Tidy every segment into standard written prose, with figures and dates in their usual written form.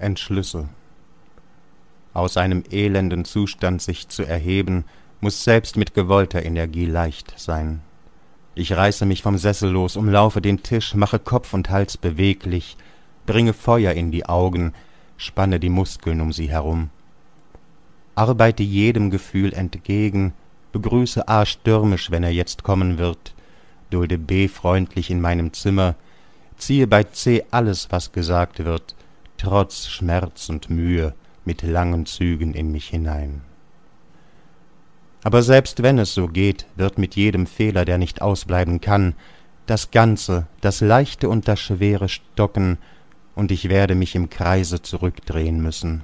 Entschlüsse. Aus einem elenden Zustand sich zu erheben, muß selbst mit gewollter Energie leicht sein. Ich reiße mich vom Sessel los, umlaufe den Tisch, mache Kopf und Hals beweglich, bringe Feuer in die Augen, spanne die Muskeln um sie herum. Arbeite jedem Gefühl entgegen, begrüße A stürmisch, wenn er jetzt kommen wird, dulde B freundlich in meinem Zimmer, ziehe bei C alles, was gesagt wird, trotz Schmerz und Mühe, mit langen Zügen in mich hinein. Aber selbst wenn es so geht, wird mit jedem Fehler, der nicht ausbleiben kann, das Ganze, das Leichte und das Schwere stocken, und ich werde mich im Kreise zurückdrehen müssen.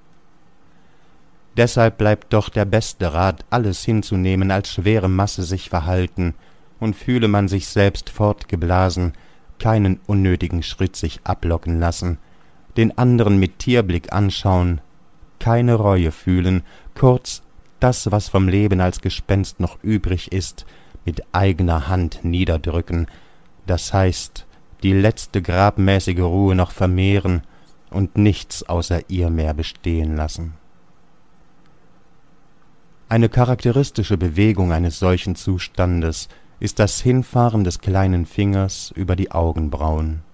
Deshalb bleibt doch der beste Rat, alles hinzunehmen, als schwere Masse sich verhalten, und fühle man sich selbst fortgeblasen, keinen unnötigen Schritt sich ablocken lassen, den anderen mit Tierblick anschauen, keine Reue fühlen, kurz das, was vom Leben als Gespenst noch übrig ist, mit eigener Hand niederdrücken, das heißt, die letzte grabmäßige Ruhe noch vermehren und nichts außer ihr mehr bestehen lassen. Eine charakteristische Bewegung eines solchen Zustandes ist das Hinfahren des kleinen Fingers über die Augenbrauen.